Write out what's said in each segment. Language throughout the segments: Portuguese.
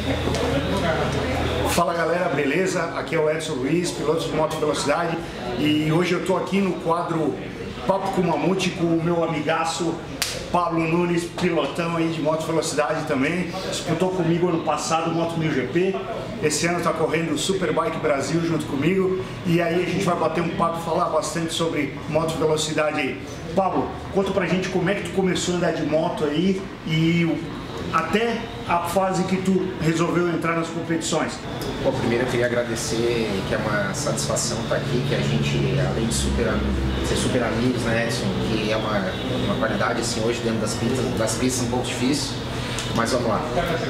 Fala galera, beleza? Aqui é o Edson Luiz, piloto de moto velocidade, e hoje eu estou aqui no quadro Papo com Mamute com o meu amigaço Pablo Nunes, pilotão aí de moto velocidade também. Disputou comigo ano passado o Moto 1000 GP. Esse ano está correndo o Superbike Brasil junto comigo. E aí a gente vai bater um papo, falar bastante sobre moto velocidade aí. Pablo, conta pra gente como é que tu começou a andar de moto aí e até a fase que tu resolveu entrar nas competições. Bom, primeiro eu queria agradecer, que é uma satisfação estar aqui, que a gente, além de ser super amigos, né, Edson, que é uma qualidade assim hoje dentro das pistas um pouco difícil, mas vamos lá.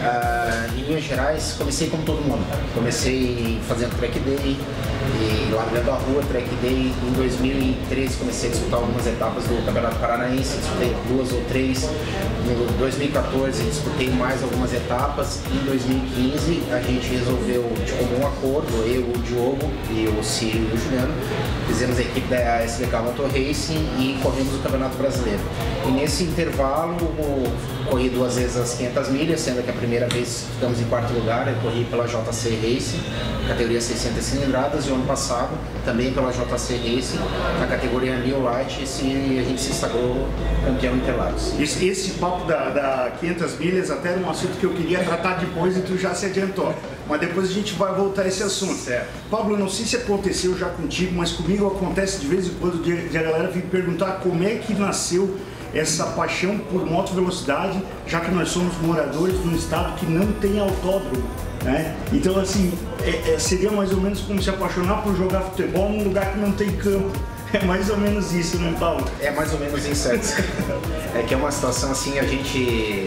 Em Minas Gerais, comecei como todo mundo. Comecei fazendo track day, e largando a rua, track day. Em 2013 comecei a disputar algumas etapas do Campeonato Paranaense, disputei 2 ou 3. Em 2014 disputei mais algumas etapas. Em 2015 a gente resolveu, de comum acordo, eu, o Diogo e o Círio e o Juliano, fizemos a equipe da SBK Motor Racing e corremos o Campeonato Brasileiro. E nesse intervalo corri 2 vezes as 500 milhas, sendo que a primeira vez ficamos em 4º lugar, eu corri pela JC Racing, categoria 600 cilindradas, e o ano passado também pela JC Racing, na categoria New Light, a gente se sagrou campeão Interlagos. Esse papo da 500 milhas até era um assunto que eu queria tratar depois e tu já se adiantou, mas depois a gente vai voltar a esse assunto. Certo. Pablo, não sei se aconteceu já contigo, mas comigo acontece de vez em quando de a galera vir perguntar como é que nasceu essa paixão por moto velocidade, já que nós somos moradores de um estado que não tem autódromo, né? Então assim, seria mais ou menos como se apaixonar por jogar futebol num lugar que não tem campo. É mais ou menos isso, né, Paulo? É mais ou menos isso, Edson. É que é uma situação assim, a gente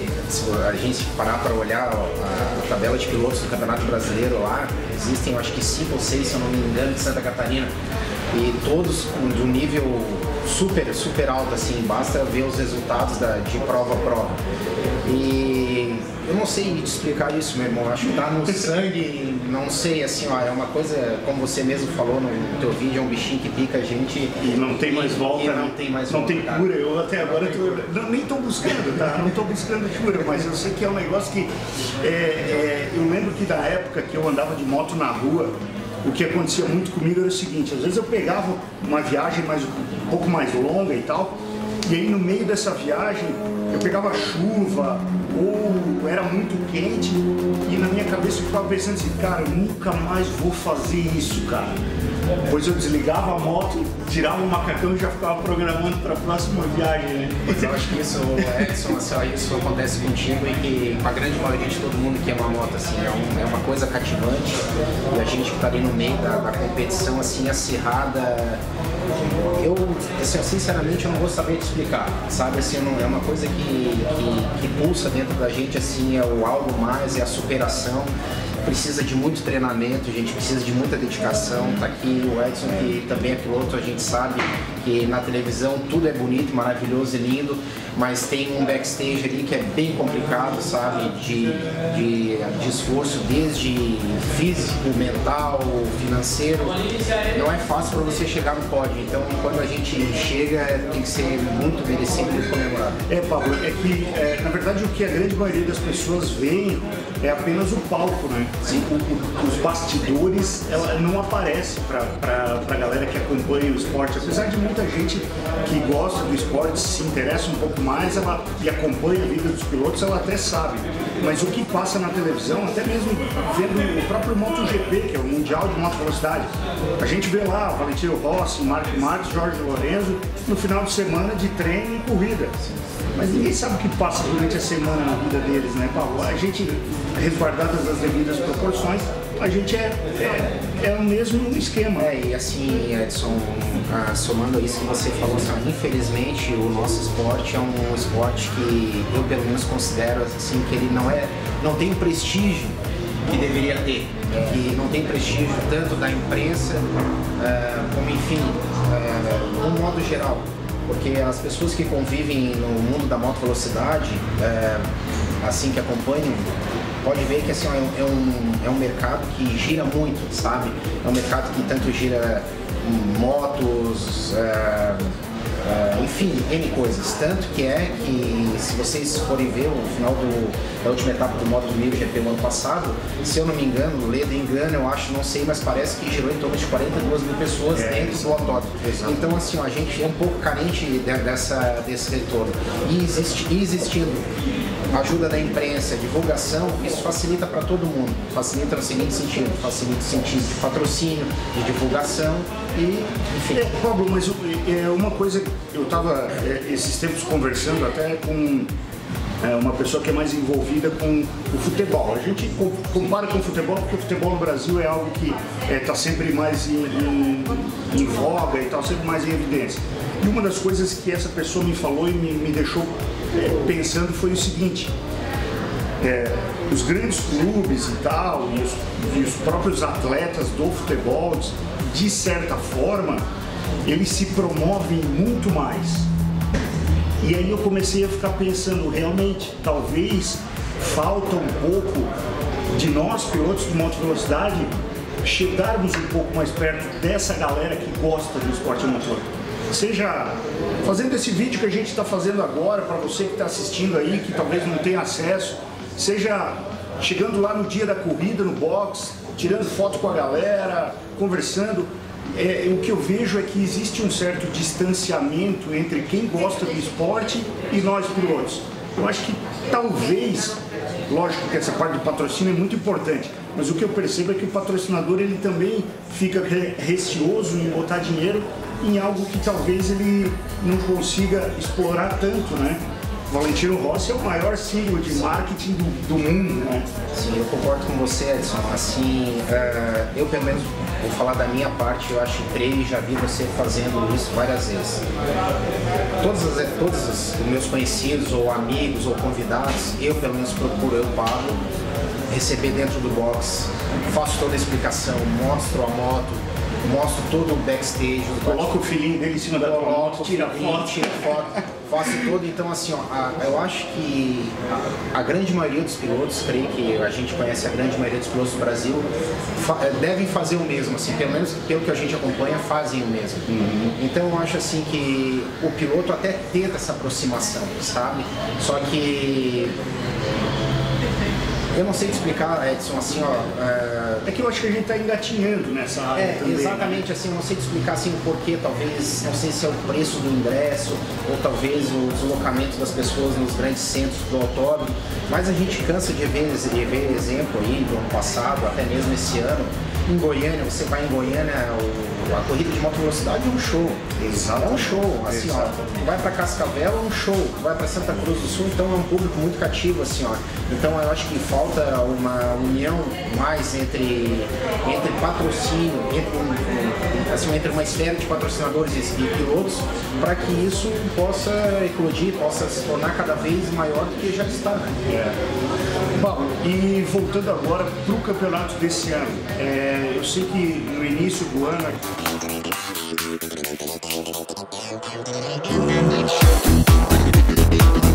parar para olhar a tabela de pilotos do Campeonato Brasileiro lá, existem eu acho que 5 ou 6, se eu não me engano, de Santa Catarina, e todos de um nível super alto, assim, basta ver os resultados de prova a prova. E eu não sei te explicar isso, meu irmão, acho que tá no sangue, não sei, assim, ó, é uma coisa, como você mesmo falou no teu vídeo, é um bichinho que pica a gente. E não tem mais volta, e não tem mais volta. Não tem cura, eu até agora nem tô buscando, tá? Não tô buscando cura, mas eu sei que é um negócio que, eu lembro que na época que eu andava de moto na rua, o que acontecia muito comigo era o seguinte, às vezes eu pegava uma viagem um pouco mais longa e tal, e aí no meio dessa viagem eu pegava chuva ou era muito quente e na minha cabeça eu ficava pensando assim, cara, eu nunca mais vou fazer isso, cara. Depois eu desligava a moto, tirava o macacão e já ficava programando para a próxima viagem, né? Mas eu acho que isso, Edson, assim, isso acontece contigo e que com a grande maioria de todo mundo que ama a moto, assim, é uma coisa cativante, e a gente que está ali no meio da competição, assim, acirrada, assim, sinceramente eu não vou saber te explicar, sabe, assim, é uma coisa que pulsa dentro da gente, assim, é o algo mais, é a superação. Precisa de muito treinamento, a gente precisa de muita dedicação. Tá aqui o Edson, que também é piloto, a gente sabe que na televisão tudo é bonito, maravilhoso e lindo, mas tem um backstage ali que é bem complicado, sabe, de esforço, desde físico, mental, financeiro. Não é fácil para você chegar no pódio, então quando a gente chega tem que ser muito merecido e comemorado. Pablo, é que na verdade o que a grande maioria das pessoas veem é apenas o palco, né? Sim, os bastidores não aparecem para a galera que acompanha o esporte, apesar de muita gente que gosta do esporte, se interessa um pouco mais e acompanha a vida dos pilotos, ela até sabe, mas o que passa na televisão, até mesmo vendo o próprio MotoGP, que é o Mundial de Moto Velocidade, a gente vê lá Valentino Rossi, Marco Marques, Jorge Lorenzo no final de semana de treino e corrida. Mas ninguém sabe o que passa durante a semana na vida deles, né, Paulo? A gente, resguardadas as devidas proporções, a gente é o mesmo esquema. E assim, Edson, somando a isso que você falou, assim, infelizmente o nosso esporte é um esporte que eu pelo menos considero assim, que ele não tem o prestígio que deveria ter, que não tem prestígio tanto da imprensa como, enfim, no modo geral. Porque as pessoas que convivem no mundo da moto velocidade, assim, que acompanham, pode ver que assim, é um mercado que gira muito, sabe? É um mercado que tanto gira motos, enfim, N coisas. Tanto que se vocês forem ver o final da última etapa do modo do GP no ano passado, se eu não me engano, ledo engano, eu acho, não sei, mas parece que girou em torno de 42 mil pessoas dentro do autódromo. Então, assim, ó, a gente é um pouco carente desse retorno. E existindo ajuda da imprensa, divulgação, isso facilita para todo mundo. Facilita no seguinte sentido, facilita no sentido de patrocínio, de divulgação e, enfim. Pablo, mas uma coisa, eu estava esses tempos conversando até com uma pessoa que é mais envolvida com o futebol. A gente compara com o futebol porque o futebol no Brasil é algo que está sempre mais em voga e está sempre mais em evidência. E uma das coisas que essa pessoa me falou e me deixou pensando foi o seguinte: os grandes clubes e tal, e os próprios atletas do futebol, de certa forma, eles se promovem muito mais. E aí eu comecei a ficar pensando, realmente, talvez falta um pouco de nós, pilotos de moto velocidade, chegarmos um pouco mais perto dessa galera que gosta do esporte a motor. Seja fazendo esse vídeo que a gente está fazendo agora, para você que está assistindo aí, que talvez não tenha acesso, seja chegando lá no dia da corrida, no box, tirando foto com a galera, conversando. O que eu vejo é que existe um certo distanciamento entre quem gosta do esporte e nós pilotos. Eu acho que talvez, lógico que essa parte do patrocínio é muito importante, mas o que eu percebo é que o patrocinador ele também fica receoso em botar dinheiro em algo que talvez ele não consiga explorar tanto, né? Valentino Rossi é o maior símbolo de marketing do mundo, né? Sim, eu concordo com você, Edson. Assim, eu pelo menos vou falar da minha parte, eu acho que e já vi você fazendo isso várias vezes. Todos os meus conhecidos, ou amigos, ou convidados, eu pelo menos procuro, eu pago, receber dentro do box, faço toda a explicação, mostro a moto, mostro todo o backstage. Coloca o filhinho dele em cima da moto, tira foto, faço todo. Então, assim, ó, eu acho que a grande maioria dos pilotos, creio que a gente conhece a grande maioria dos pilotos do Brasil, devem fazer o mesmo, assim, pelo menos pelo que a gente acompanha, fazem o mesmo. Então, eu acho assim que o piloto até tenta essa aproximação, sabe? Só que eu não sei te explicar, Edson, assim, ó... É que eu acho que a gente está engatinhando nessa área também. Exatamente, assim, eu não sei te explicar, assim, o porquê, talvez, não sei se é o preço do ingresso, ou talvez o deslocamento das pessoas nos grandes centros do autódromo, mas a gente cansa de ver exemplo aí do ano passado, até mesmo esse ano. Em Goiânia, você vai em Goiânia, a corrida de moto velocidade é um show. Exato. É um show, assim, ó. Vai para Cascavel é um show, vai para Santa Cruz do Sul, então é um público muito cativo, assim, ó. Então eu acho que falta uma união mais entre patrocínio, entre uma esfera de patrocinadores e pilotos, para que isso possa eclodir, possa se tornar cada vez maior do que já está, né? Bom, e voltando agora para o campeonato desse ano, eu sei que no início do ano